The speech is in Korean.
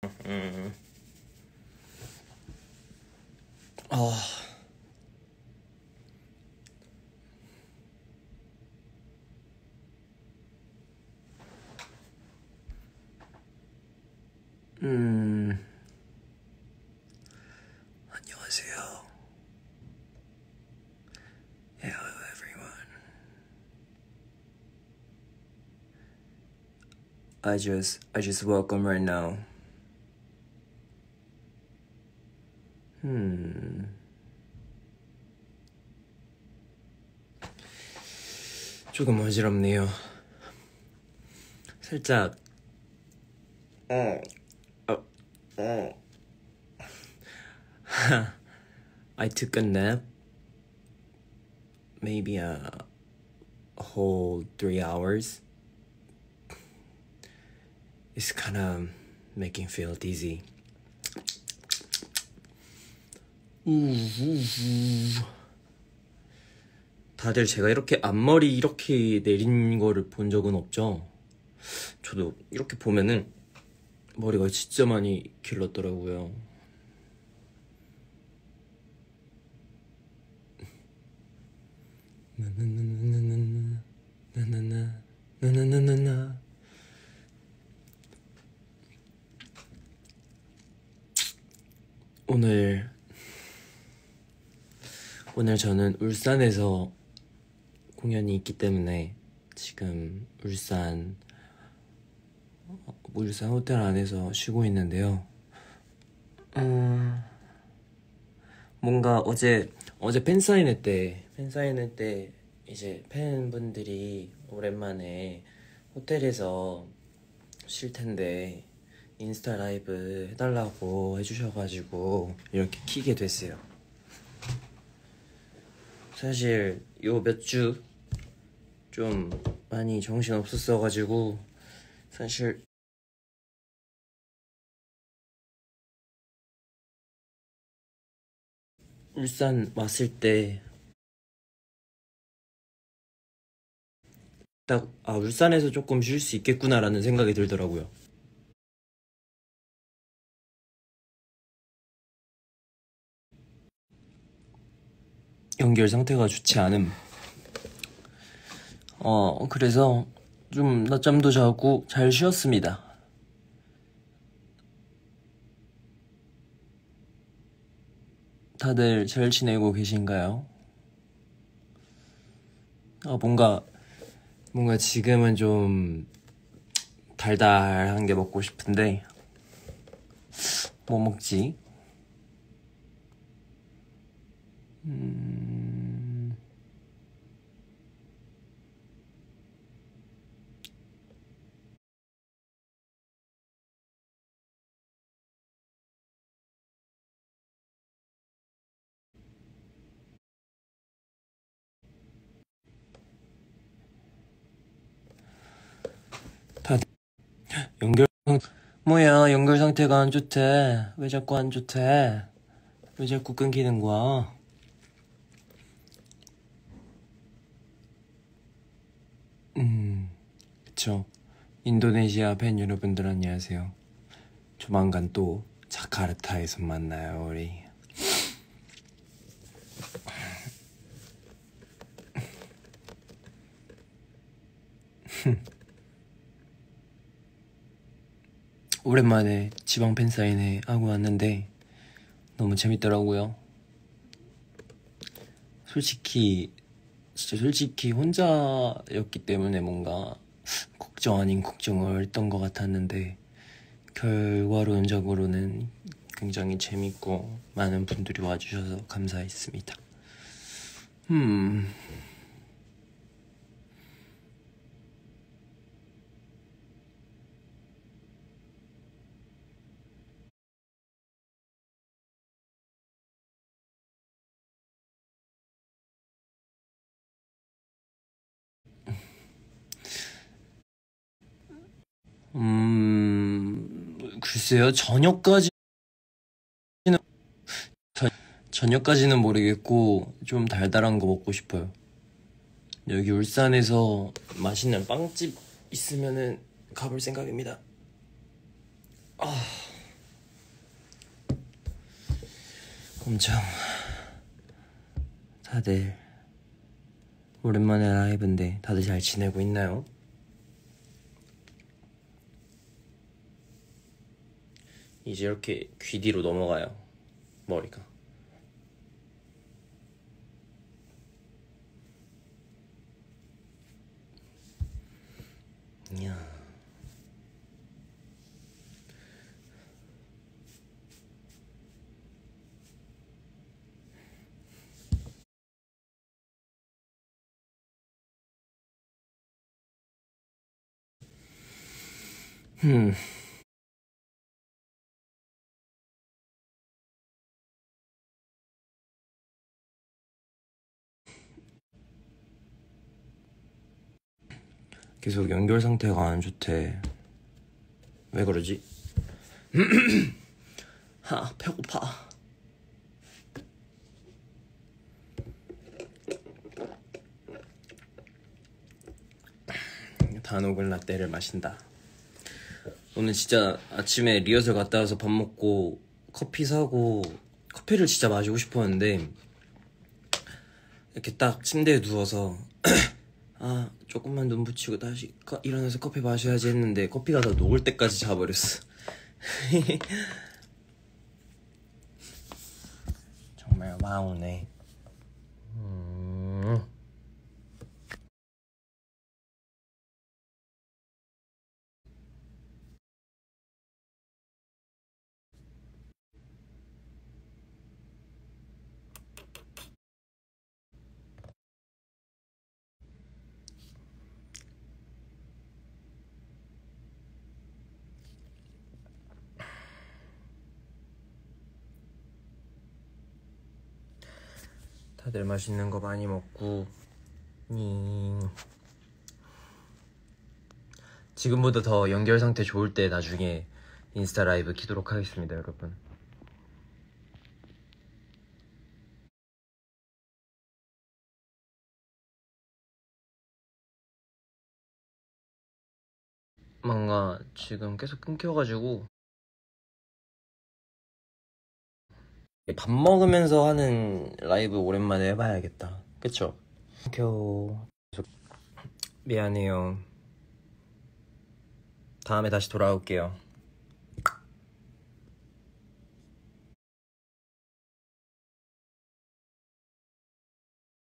음. 아. 안녕하세요. Hello everyone. I just welcome right now. 조금 어지럽네요. 살짝 I took a nap. Maybe a whole 3 hours. It's kind of making me feel dizzy. 다들 제가 이렇게 앞머리 이렇게 내린 거를 본 적은 없죠? 저도 이렇게 보면은 머리가 진짜 많이 길렀더라고요. 오늘 저는 울산에서 공연이 있기 때문에 지금 울산 호텔 안에서 쉬고 있는데요. 뭔가 어제 팬사인회 때 이제 팬분들이 오랜만에 호텔에서 쉴 텐데 인스타 라이브 해달라고 해주셔가지고 이렇게 키게 됐어요. 사실 요 몇 주 좀 많이 정신 없었어가지고 사실 울산 왔을 때 딱 울산에서 조금 쉴 수 있겠구나라는 생각이 들더라고요. 연결 상태가 좋지 않음. 그래서 좀 낮잠도 자고 잘 쉬었습니다. 다들 잘 지내고 계신가요? 뭔가 지금은 좀 달달한 게 먹고 싶은데 뭐 먹지? 다들 뭐야, 연결 상태가 안 좋대. 왜 자꾸 안 좋대? 왜 자꾸 끊기는 거야? 그쵸. 인도네시아 팬 여러분들 안녕하세요. 조만간 또 자카르타에서 만나요, 우리. 오랜만에 지방 팬사인회 하고 왔는데 너무 재밌더라고요. 솔직히 혼자였기 때문에 뭔가 걱정 아닌 걱정을 했던 것 같았는데 결과론적으로는 굉장히 재밌고 많은 분들이 와주셔서 감사했습니다. 글쎄요, 저녁까지는 모르겠고 좀 달달한 거 먹고 싶어요. 여기 울산에서 맛있는 빵집 있으면은 가볼 생각입니다. 엄청 다들 오랜만에 라이브인데 다들 잘 지내고 있나요? 이제 이렇게 귀 뒤로 넘어가요, 머리가. 이야. 계속 연결 상태가 안 좋대. 왜 그러지? 배고파. 단오글 라떼를 마신다. 오늘 진짜 아침에 리허설 갔다 와서 밥 먹고 커피 사고, 커피를 진짜 마시고 싶었는데 이렇게 딱 침대에 누워서 조금만 눈 붙이고 다시 일어나서 커피 마셔야지 했는데 커피가 다 녹을 때까지 자버렸어. 정말 와우네. 다들 맛있는 거 많이 먹고 지금보다 더 연결 상태 좋을 때 나중에 인스타 라이브 키도록 하겠습니다, 여러분. 뭔가 지금 계속 끊겨가지고 밥 먹으면서 하는 라이브 오랜만에 해봐야겠다. 그쵸? 끊겨. 미안해요. 다음에 다시 돌아올게요.